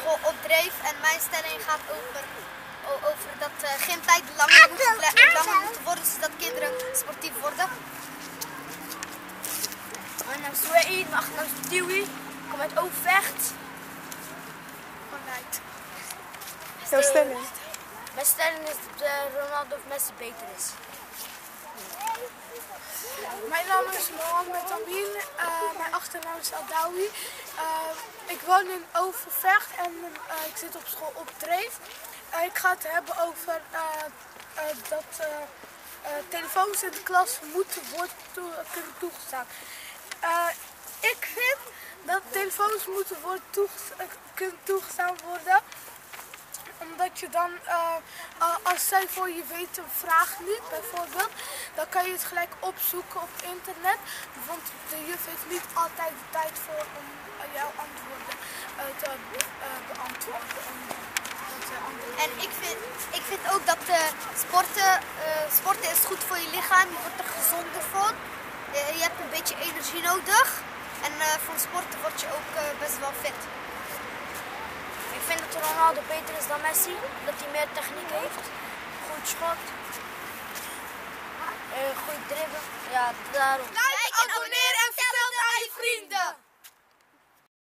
school opdreef. En mijn stelling gaat over dat gymtijd langer moet worden, zodat kinderen sportief worden. Mijn naam is Souaïd, mijn achternaam is Tiwi. Ik kom uit Overvecht. Vanuit. Jouw stelling? Mijn stelling is dat Ronaldo of Messi beter is. Mijn naam is Mohammed Amin, mijn achternaam is Adawi. Ik woon in Overvecht en ik zit op school op Dreef. Ik ga het hebben over dat telefoons in de klas moeten worden kunnen toegestaan. Ik vind dat telefoons moeten kunnen toegestaan worden. Omdat je dan, als zij voor je weet een vraag niet bijvoorbeeld, dan kan je het gelijk opzoeken op internet. Want de juf heeft niet altijd de tijd voor om jouw antwoorden te beantwoorden. En ik vind ook dat sporten is goed voor je lichaam. Je wordt er gezonder van. Je hebt een beetje energie nodig. En voor sporten word je ook best wel fit. Ik vind dat Ronaldo beter is dan Messi, dat hij meer techniek heeft, goed schot, goed dribbelen, ja daarom. Like, abonneer en vertel aan je vrienden!